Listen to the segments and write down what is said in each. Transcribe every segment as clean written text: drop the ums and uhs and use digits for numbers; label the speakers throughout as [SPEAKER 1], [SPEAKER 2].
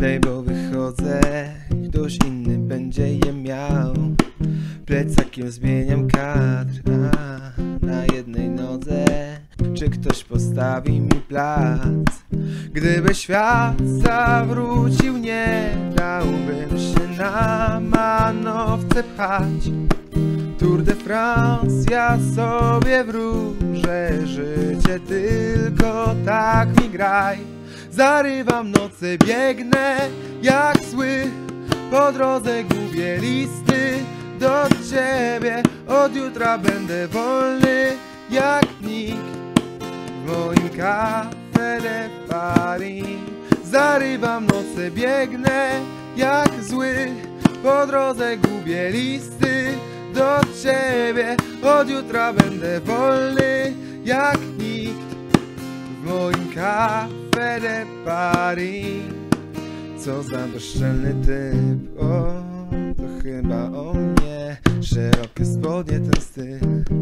[SPEAKER 1] Play, bo wychodzę, ktoś inny będzie je miał. Plecakiem zmieniam kadr, na jednej nodze. Czy ktoś postawi mi plac? Gdyby świat zawrócił, nie dałbym się na manowce pchać. Tour de France, ja sobie wróżę życie, tylko tak mi graj. Zarywam noce, biegnę jak zły, po drodze gubię listy do ciebie. Od jutra będę wolny jak nikt w moim Café de Paris. Zarywam noce, biegnę jak zły, po drodze gubię listy do ciebie. Od jutra będę wolny jak nikt w moim Café de Paris. Co za bezczelny typ, o, to chyba o mnie. Szerokie spodnie, ten styl,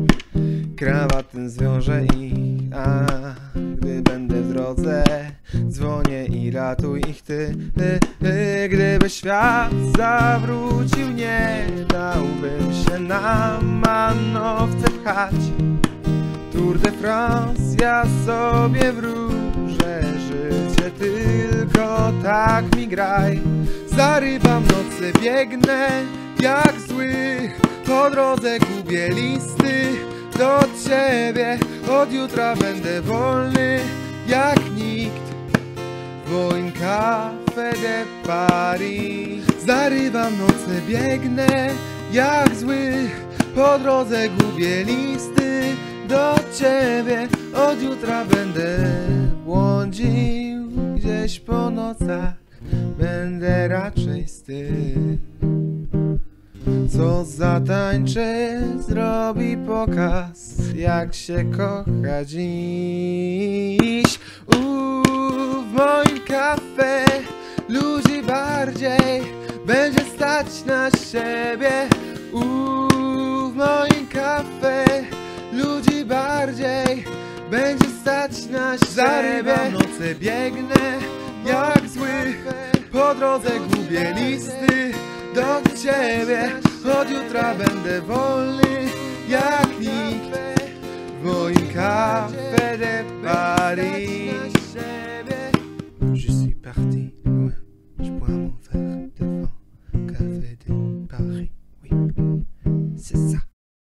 [SPEAKER 1] krawat ten zwiąże ich, gdy będę w drodze, dzwonię i ratuj ich ty. Gdyby świat zawrócił, nie dałbym się na manowce pchać. Tour de France, ja sobie wróżę życie, tylko tak mi graj. Zarywam noce, biegnę jak zły, po drodze gubię listy do ciebie. Od jutra będę wolny jak nikt w moim Café de Paris. Zarywam noce, biegnę jak zły, po drodze gubię listy do ciebie. Od jutra będę błądził gdzieś po nocach, będę raczej z tych, co zatańczy, zrobi pokaz, jak się kocha dziś. W moim kafe ludzi bardziej będzie stać na siebie. W moim kafe ludzi bardziej będzie stać na siebie. Zarywam noce, biegnę jak zły, po drodze gubię listy do ciebie. Od jutra będę wolny jak nikt w moim Café de Paris. Je suis parti.